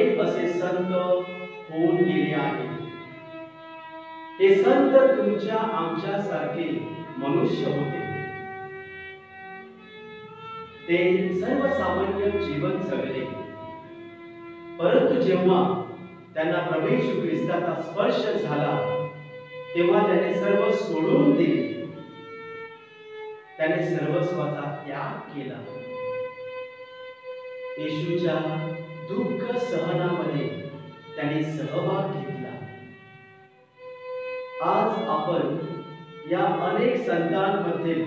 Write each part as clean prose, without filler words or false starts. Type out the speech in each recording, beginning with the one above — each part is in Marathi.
अनेक असे संत होऊन गेले आहेत। हे संत तुमच्या आमच्या सारखे मनुष्य होते। ते सर्वसामान्य जीवन जगले, परंतु जेव्हा त्यांना प्रभू येशू ख्रिस्ताचा स्पर्श झाला तेव्हा त्याने सर्व सोडून दिले। त्याने सर्वस्वाचा त्याग केला। येशूच्या दुःख सहनामध्ये त्याने सहभाग घेतला। आज आपण या अनेक संतांमध्ये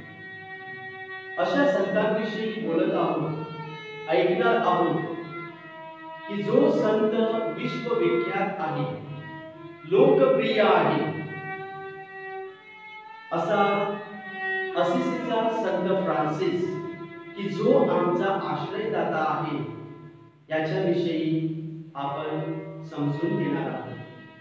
अशा संतांविषयी बोलत आहोत, ऐकणार आहोत की जो संत विश्वविख्यात आहे, लोकप्रिय आहे, असा असिसीचा संत फ्रान्सिस, की जो आमचा आश्रयदाता आहे, याच्याविषयी आपण समजून घेणार आहोत।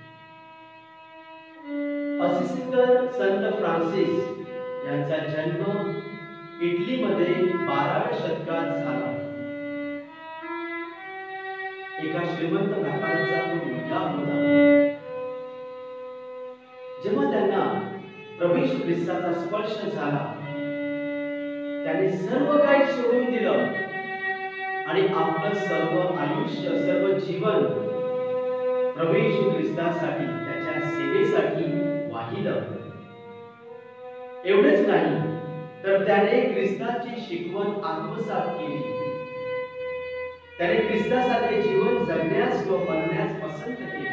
असिसीकर संत फ्रान्सिस यांचा जन्म इटलीमध्ये 12व्या शतकात झाला। एका श्रीमंत व्यापाऱ्याचा तो मुलगा होता। जेव्हा त्यांना प्रभू येशू ख्रिस्ताचा स्पर्श झाला, त्याने सर्व काही सोडून दिलं आणि आपलं सर्व आयुष्य, सर्व जीवन प्रभू येशू ख्रिस्तासाठी, त्याच्या सेवेसाठी वाहिलं। एवढेच नाही तर त्याने ख्रिस्ताची शिकवण आत्मसात केली। त्याने ख्रिस्तासारखे जीवन जगण्यास व बनण्यास पसंत केले।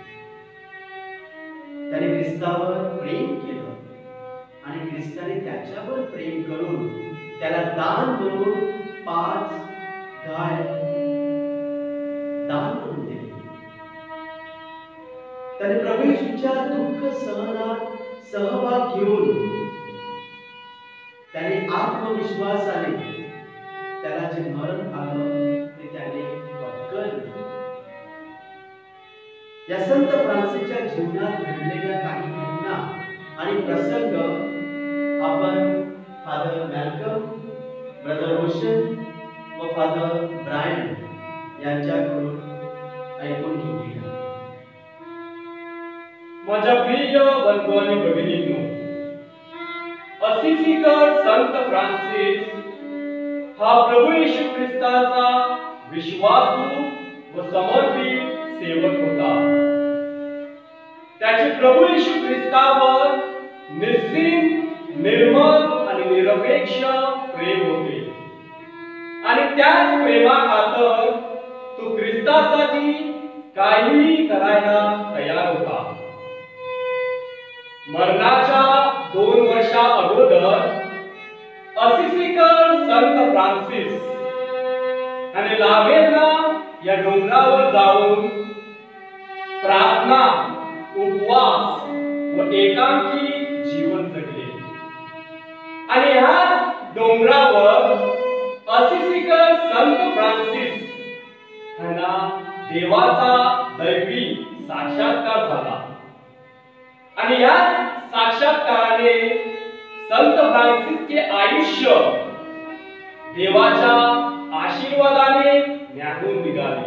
त्याने ख्रिस्तावर प्रेम केलं आणि ख्रिस्ताने त्याच्यावर प्रेम करून त्याला दान म्हणून 5 गाय दान करून दिले। त्याने प्रभू येशूच्या दुःख सहनात सहभाग घेऊन त्याने आत्मविश्वासाने त्याला जे मरण आलं ते त्याने पत्करलं। या संत फ्रान्सिसच्या जीवनात घडलेल्या काही घटना आणि प्रसंग आपण फादर मॅल्कम, ब्रदर रोशन व फादर ब्रायन यांच्याकडून ऐकून घेऊया। माझ्या प्रिय बंधू आणि भगिनींनो, असिसीकर संत फ्रान्सिस हा प्रभू येशू ख्रिस्ताचा विश्वासू व समर्पित सेवक होता। त्याचे प्रभू येशू ख्रिस्तावर निस्सीम, निर्मल आणि निरपेक्ष प्रेम होते आणि त्याच प्रेमाखातर तो ख्रिस्तासाठी काहीही करायला तयार होता। मरणाच्या 2 वर्षा अगोदर असिसीकर संत फ्रान्सिस आणि लावेरना या डोंगरावर जाऊन प्रार्थना, उपवास व एकांकी जीवन जगले आणि ह्याच डोंगरावर असिसीकर संत फ्रान्सिस यांना देवाचा दैवी साक्षात्कार झाला आणि ह्याच साक्षात्काराने संत फ्रान्सिसचे आयुष्य देवाच्या आशीर्वादाने न्याहून निघाले।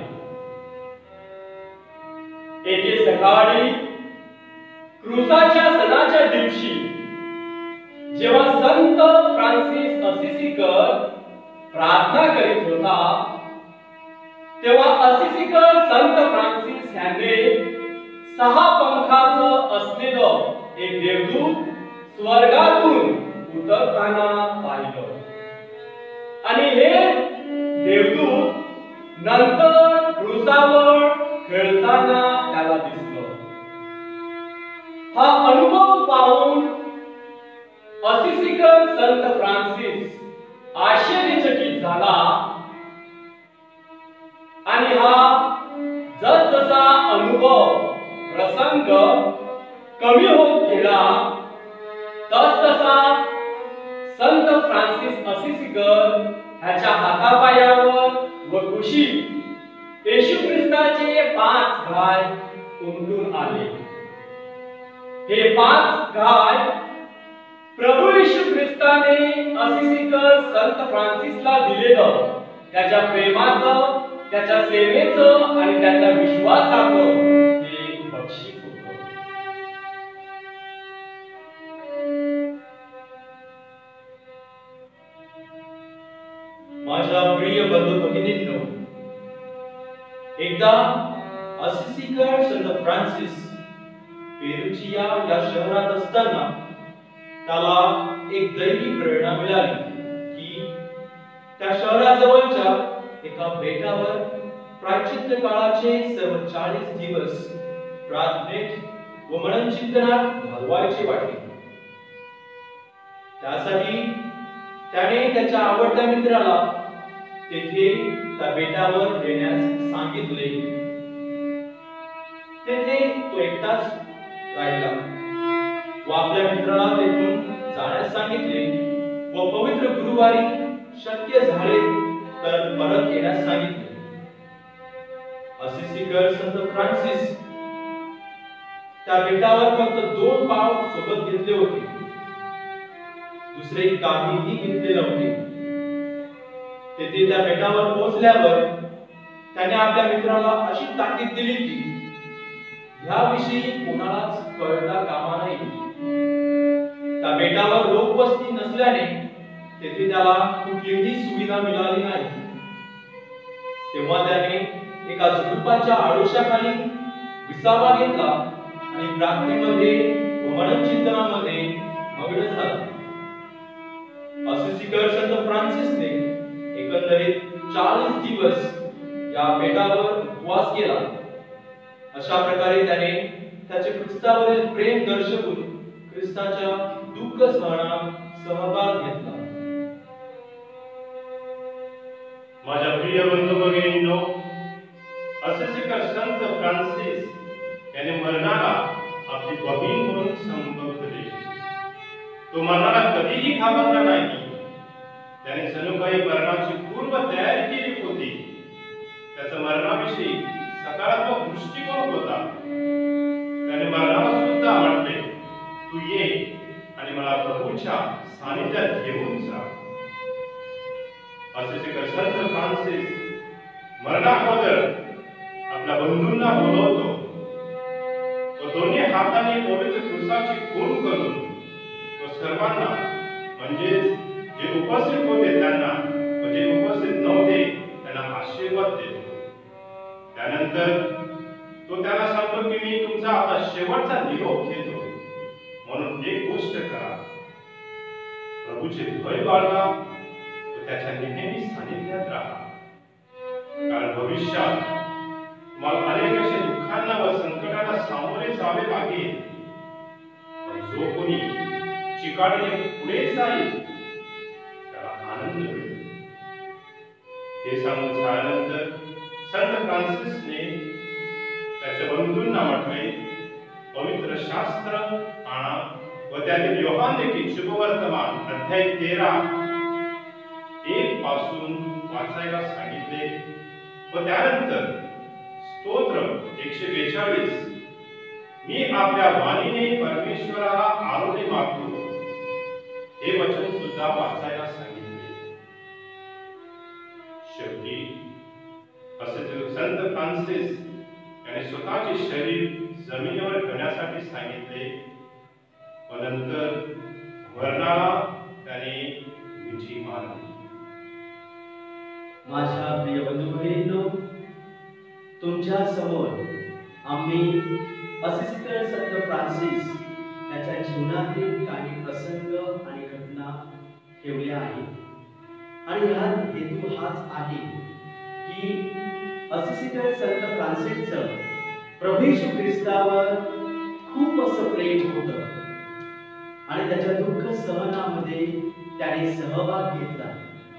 एके सकाळी क्रूसाच्या सणाच्या दिवशी जेव्हा संत फ्रान्सिस असिसीकर प्रार्थना करीत होता, तेव्हा असिसीकर संत फ्रान्सिस यांनी 6 पंखाचं असलेलं एक देवदूत स्वर्गातून उतरताना पाहिलं आणि हे देवदूत नंतर क्रूसावर खेळताना त्याला दिसलं। हा अनुभव पाहून असिसीकर संत फ्रान्सिस आश्चर्यचकित झाला आणि हा जसजसा अनुभव प्रसंग कमी होत गेला तसतसा संत फ्रान्सिस असिसीकर ह्याच्या हातापायावर व कुशीत येशू ख्रिस्ताचे 5 गाय उमटून आले। हे 5 गाय प्रभू येशू ख्रिस्ताने असिसीकर संत फ्रान्सिसला दिलेलं त्याच्या प्रेमाचं त्याच्या सेवेचं आणि त्याच्या विश्वासाचं हे एक बक्षीस होतं. माझ्या प्रिय बंधू भगिनींनो, एकदा असिसीकर संत फ्रान्सिस पेरुचिया या शहरात असताना त्याला एक दैवी प्रेरणा मिळाली की त्या शहराजवळच्या एका बेटावर प्रायश्चित्त काळाचे सर्व 40 दिवस प्रार्थनेत व मननचिंतनात घालवायचे वाटले. त्यासाठी त्याने त्याच्या आवडत्या मित्राला तेथे त्या बेटावर येण्यास सांगितले. तेथे तो एकटाच राहिला व आपल्या मित्राला तेथून जाण्यास सांगितले व पवित्र गुरुवारी शक्य झाले तर परत येण्यास सांगितले. असिसीकर संत फ्रान्सिस त्या बेटावर फक्त 2 पाव सोबत घेतले होते, दुसरे काहीही घेतले नव्हते. तेथे त्या बेटावर पोहोचल्यावर त्याने आपल्या मित्राला अशी ताकीद दिली की ह्याविषयी कोणालाच कळता कामा नये. त्या बेटावर लोकवस्ती नसल्याने तेथे त्याला कुठलीही सुविधा मिळाली नाही. तेव्हा त्याने एका झुडपाच्या आडोशाखाली विसावा घेतला आणि प्रार्थनेमध्ये व मननचिंतनामध्ये मग्न झाला. असिसीकर संत फ्रान्सिसने एकंदरीत 40 दिवस या बेटावर उपवास केला. अशा प्रकारे त्याने त्याचे ख्रिस्तावरील प्रेम दर्शवून ख्रिस्ताच्या दुःख सहनात सहभाग घेतला. माझ्या प्रिय बंधू भगिनींनो, असिसीकर संत फ्रान्सिस याने मरणाला आपली बहीण म्हणून संबोधले. तो मरणाला कधीही घाबरला नाही. त्याने जणू काही मरणाची पूर्व तयारी केली होती. त्याचा मरणाविषयी सकारात्मक दृष्टिकोन होता. त्याने मरणाला सुद्धा म्हटले, तू ये आणि मला प्रभूच्या सानिध्यात घेऊन जा. असिसीकर संत फ्रान्सिस मरणाअगोदर आपल्या बंधूंना बोलवतो. तो दोन्ही हाताने पवित्र क्रूसाची खूण करून तो सर्वांना, म्हणजे जे उपस्थित होते त्यांना व जे उपस्थित नव्हते त्यांना आशीर्वाद देतो. त्यानंतर तो त्यांना सांगतो की मी तुमचा आता शेवटचा निरोप घेतो, म्हणून एक गोष्ट करा, प्रभूचे भय बाळगा व त्याच्या नेहमी सानिध्यात राहा. कारण भविष्यात तुम्हाला अनेक अशा दुःखांना व संकटांना सामोरे जावे लागेल, पण जो कोणी चिकाटीने पुढे जाईल त्याला आनंद मिळेल. हे सांगून झाल्यानंतर संत फ्रान्सिसने त्याच्या बंधूंना म्हटले, पवित्र शास्त्र आणा व त्यातील योहान लिखित शुभवर्तमान अध्याय 13:1 पासून वाचायला सांगितले व त्यानंतर स्तोत्र 142 मी आपल्या वाणीने परमेश्वराला आरोग्य मागतो हे वचन सुद्धा वाचायला सांगितले. शेवटी असे संत फ्रान्सिस याने स्वतःचे शरीर जमिनीवर ठेवण्यासाठी सांगितले व नंतर मरणाला त्याने मिठी मारली. माझ्या प्रिय बंधू भगिनींनो, तुमच्या समोर आम्ही असिसीकर संत फ्रान्सिस याच्या जीवनातील काही प्रसंग आणि घटना ठेवल्या आहेत आणि यात हेतू हाच आहे की असिसीकर संत फ्रान्सिसचं प्रभू येशू ख्रिस्तावर खूप असं प्रेम होतं आणि त्याच्या दुःख सहनामध्ये त्याने सहभाग घेतला.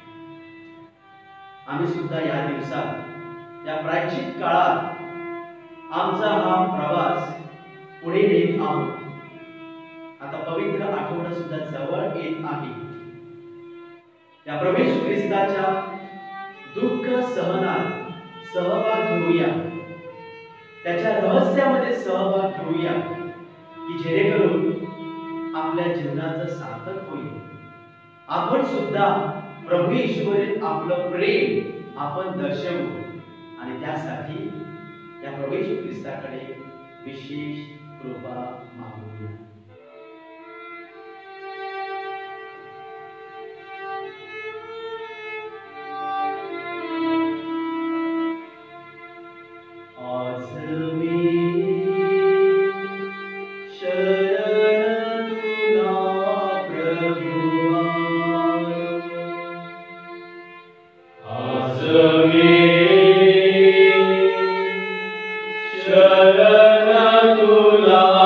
आम्ही सुद्धा या दिवसात या प्रायश्चित काळात आमचा हा प्रवास पुढे नेत आहोत. आता पवित्र आठवडा सुद्धा जवळ येत आहे. या प्रभू येशू ख्रिस्ताच्या दुःख सहनात सहभाग घेऊया, त्याच्या रहस्यामध्ये सहभाग घेऊया की जेणेकरून आपल्या जीवनाचं सार्थक होईल. आपण सुद्धा प्रभू येशूवरील आपलं प्रेम आपण दर्शवू आणि त्यासाठी या प्रभू येशू ख्रिस्ताकडे विशेष कृपा मागूया. आज मी शरण तुला प्रभुआ, आज मी शरण तुला